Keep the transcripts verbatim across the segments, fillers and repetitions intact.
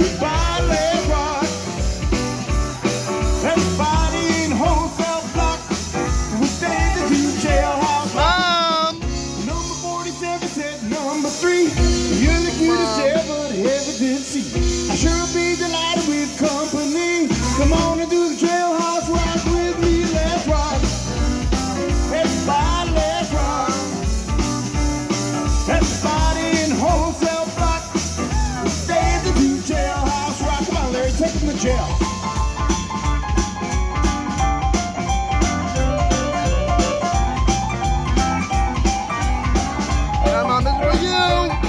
Goodbye, let's rock. Everybody in wholesale block. We stand to jailhouse rock. Number forty-seven said number three. You're the cutest ever ever did see. I sure be delighted with company. Come on and do the jailhouse rock with me. Let's rock. Everybody, let's rock. Everybody in wholesale block. We stand to do jailhouse rock. Come on, Larry, take them to jail. Come on, this is for you.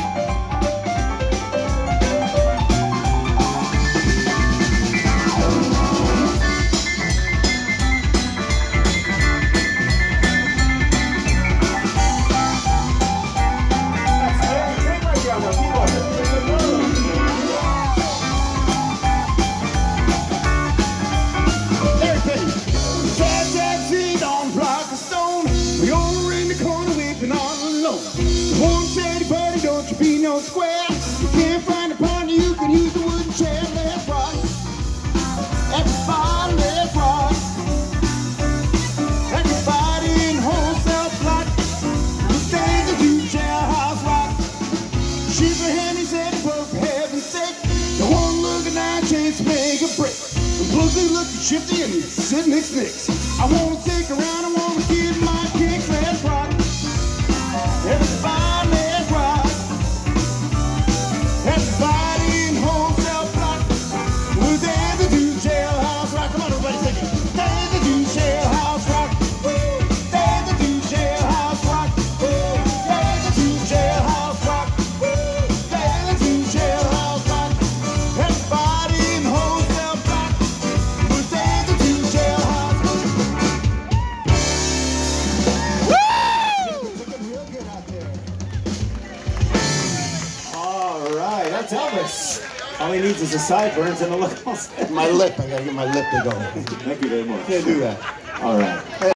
Don't you be no square. You can't find a partner, you can use the wooden chair. Let's rock. Everybody, let's rock. Everybody in wholesale block. We stand to do jailhouse rock. She's a handy said, for heaven's sake. The one looking at chance to make a break. The blues are looking shifty and he's sitting next nicks. I wanna stick around, I wanna get my kicks. Let's rock. Everybody, let's rock. Everybody in wholesale block. We're there to do jailhouse rock. Come on, everybody, sing it. There to do jailhouse rock. There to do jailhouse rock. There to do jailhouse rock. There to do jailhouse rock. Everybody in wholesale block. We're there to do jailhouse rock. Woo! Looking real good out there. All right, that's Elvis. All he needs is a sideburns and a look all set. My lip, I gotta get my lip to go. Thank you very much. Can't do that. All right.